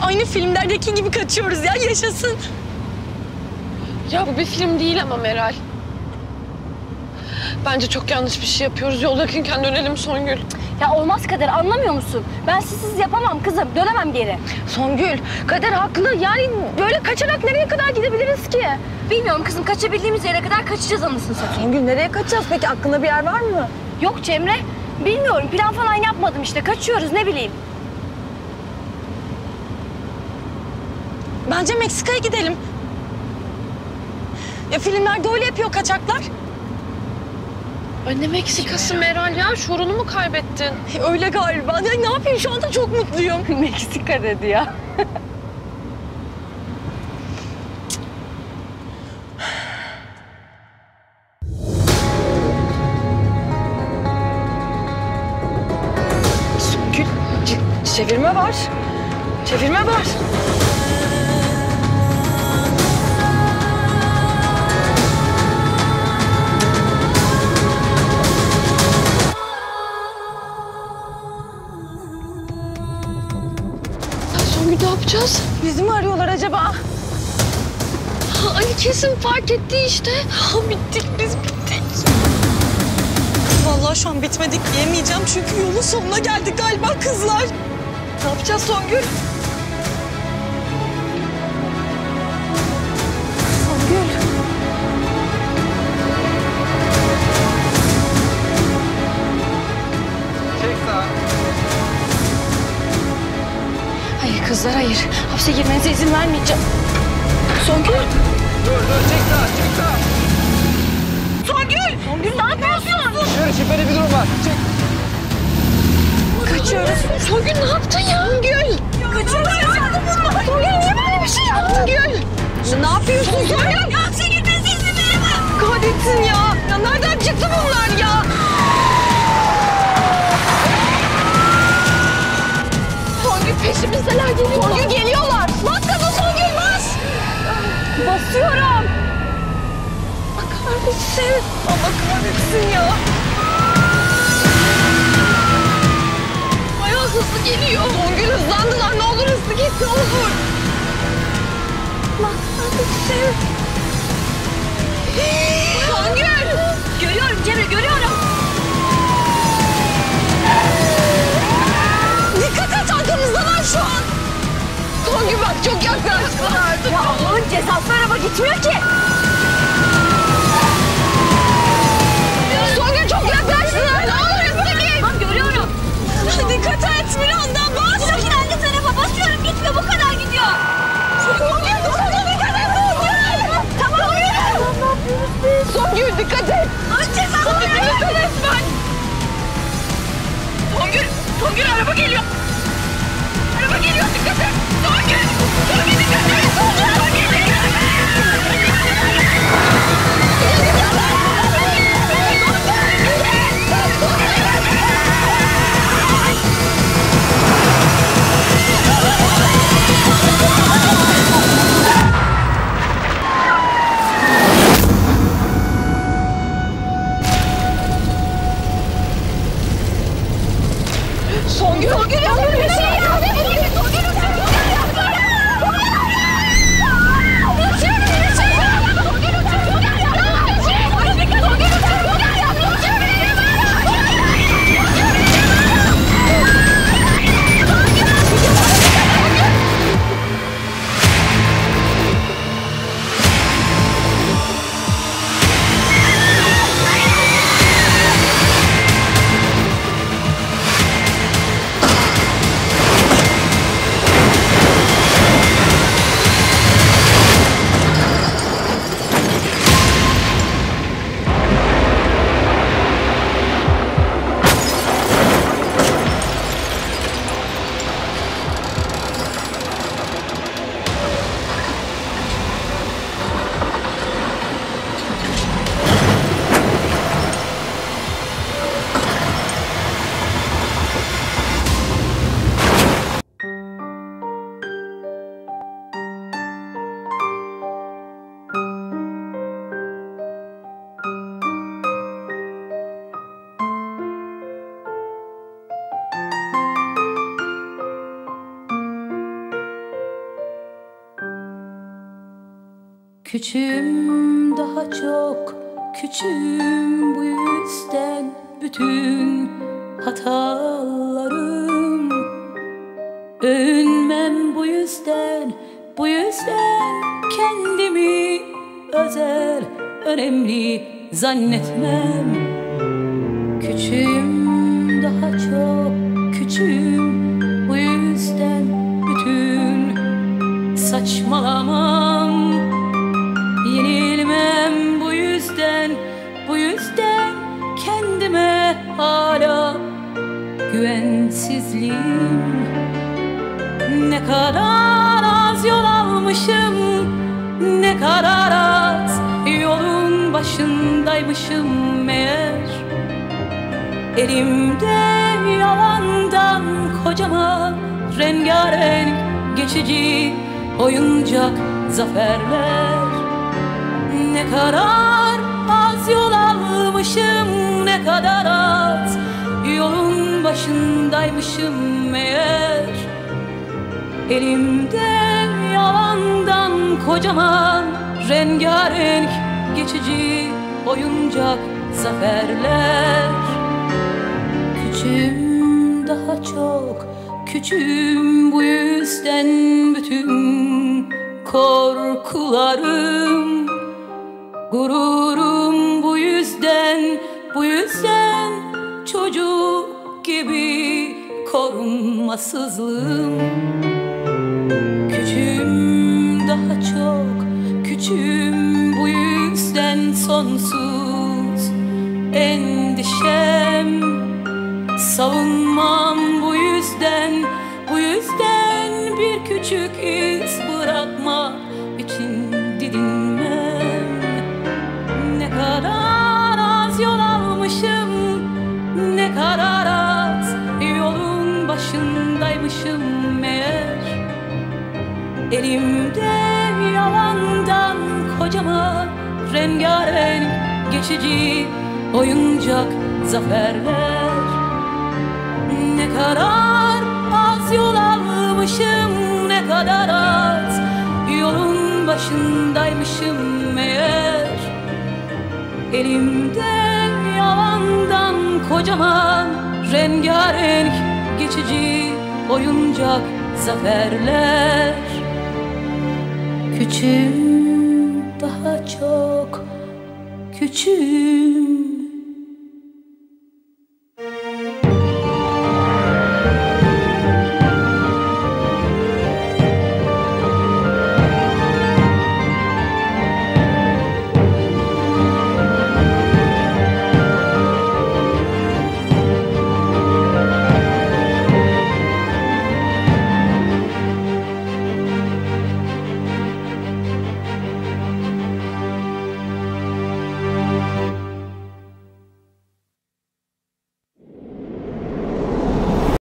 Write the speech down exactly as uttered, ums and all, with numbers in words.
Aynı filmlerdeki gibi kaçıyoruz ya, yaşasın. Ya bu bir film değil ama Meral. Bence çok yanlış bir şey yapıyoruz. Yol yakınken dönelim Songül. Ya olmaz Kader, anlamıyor musun? Ben sizsiz yapamam kızım, dönemem geri. Songül, Kader haklı. Yani böyle kaçarak nereye kadar gidebiliriz ki? Bilmiyorum kızım, kaçabildiğimiz yere kadar kaçacağız anasını satayım. Songül, nereye kaçacağız peki? Aklında bir yer var mı? Yok Cemre, bilmiyorum. Plan falan yapmadım işte. Kaçıyoruz, ne bileyim. Bence Meksika'ya gidelim. Ya filmlerde öyle yapıyor kaçaklar. Ay ne Meksikası Meral ya? Şuurunu mu kaybettin? E, öyle galiba. Ya ne yapayım, şu anda çok mutluyum. Meksika dedi ya. Songül, çevirme var. Çevirme var. Songül ne yapacağız? Bizi mi arıyorlar acaba? Ha, Ali kesin fark etti işte. Ha, bittik biz bittik. Vallahi şu an bitmedik diyemeyeceğim çünkü yolun sonuna geldik galiba kızlar. Ne yapacağız Songül? Songül. Çek sağa. Hayır kızlar, hayır. Hapse girmenize izin vermeyeceğim. Songül. Dur dur çek sağa çek sağa. Songül. Songül ne yapıyorsun? Şöyle şüpheli bir durum var. Çek. Kaçıyoruz. Songül ne yaptın ya? Songül. Kaçıyoruz. Bunlar. Songül niye böyle bir şey yaptın? Songül. Ne yapıyorsun Songül? Ya hapse girmenize izin veremem. Kahretsin ya. Ya nereden çıktı bunlar ya? Songül peşimizdeler geliyorlar. Songül geliyorlar. Bas gaza Songül, bas. Basıyorum. Allah kahretsin. Allah kahretsin ya. Bayağı hızlı geliyor. Songül hızlandılar. Ne olur hızlı git, ne olur. Allah kahretsin. Songül. Görüyorum Cemre, görüyorum. Dikkat et, arkamızdalar şu an. Songül bak, çok yaklaştılar. Ya Allah'ın cezası, araba gitmiyor ki. Songül çok yaklaştılar. Ne olur hızlı git. Tamam görüyorum. Dikkat et, bir anda bas. Sakin anne tarafa basıyorum, gitmiyor, bu kadar gidiyor. Songül, Songül dikkat et. Songül. Tamam. Songül. Ne yapıyoruz biz? Songül dikkat et. Ay cezası. Songül dikkat et ben. Songül, Songül araba geliyor. Araba geliyor, dikkat et. Songül, Songül dikkat et. Songül dikkat et. Küçüğüm, daha çok küçüğüm, bu yüzden bütün hatalarım. Övünmem bu yüzden, bu yüzden kendimi özel, önemli zannetmem. Küçüğüm, daha çok küçüğüm, bu yüzden bütün saçmalamam. Yenilmem bu yüzden, bu yüzden kendime hala güvensizliğim. Ne kadar az yol almışım, ne kadar az yolun başındaymışım meğer. Elimde yalandan kocaman rengarenk geçici oyuncak zaferler. Ne kadar az yol almışım, ne kadar az yolun başındaymışım meğer. Elimde yalandan kocaman rengarenk geçici oyuncak zaferler. Küçüğüm, daha çok küçüğüm, bu yüzden bütün korkularım, gururum bu yüzden, bu yüzden çocuk gibi korunmasızlığım. Küçüğüm, daha çok küçüğüm, bu yüzden sonsuz endişem. Savunmam bu yüzden, bu yüzden bir küçük iz bırakmak için didinmem. Ne kadar az yol almışım, ne kadar az yolun başındaymışım meğer. Elimde yalandan kocaman rengarenk geçici oyuncak zaferler. Ne kadar az yol almışım, ne kadar az yolun başındaymışım meğer. Elimde yalandan kocaman rengarenk geçici oyuncak zaferler. Küçüğüm, daha çok küçüğüm.